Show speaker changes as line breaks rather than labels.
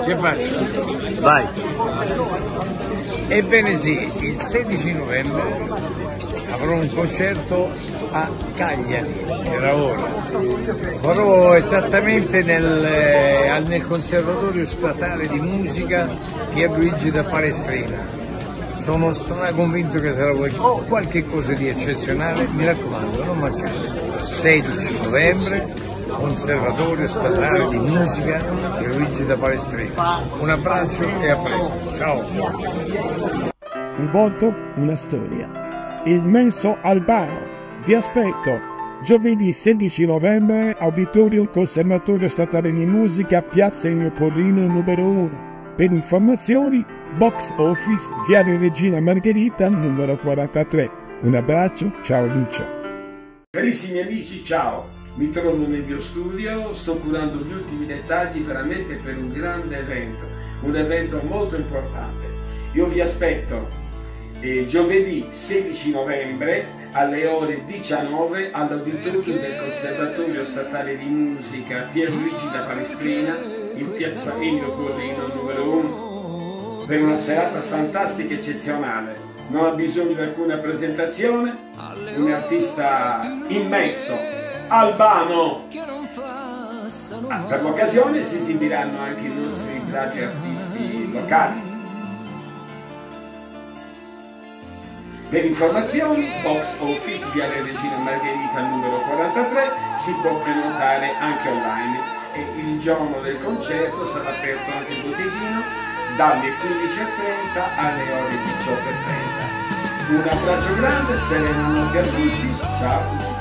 Che faccio?
Vai.
Ebbene sì, il 16 novembre avrò un concerto a Cagliari, era ora. Farò esattamente nel Conservatorio Statale di Musica Pierluigi da Palestrina. Sono convinto che sarà qualche cosa di eccezionale, mi raccomando, non mancate. 16 novembre, Conservatorio Statale di Musica Pierluigi da Palestrina. Un abbraccio e a presto, ciao!
Un volto, una storia. Il Menso Albano. Vi aspetto. Giovedì 16 novembre, Auditorium Conservatorio Statale di Musica, Piazza Ennio Porrino numero 1. Per informazioni, Box Office, Viale Regina Margherita numero 43. Un abbraccio, ciao Lucio.
Carissimi amici, ciao! Mi trovo nel mio studio, sto curando gli ultimi dettagli veramente per un grande evento, un evento molto importante. Io vi aspetto giovedì 16 novembre alle ore 19 all'Auditorium del Conservatorio Statale di Musica Pierluigi da Palestrina in piazza Ennio Porrino numero 1 per una serata fantastica e eccezionale. Non ha bisogno di alcuna presentazione, un artista immenso, Albano. Per l'occasione si esibiranno anche i nostri bravi artisti locali. Per informazioni, Box Office, Viale Regina Margherita numero 43, si può prenotare anche online e il giorno del concerto sarà aperto anche il botteghino dalle 15:30 alle ore 18:30. Un abbraccio grande, serena notte a tutti, ciao!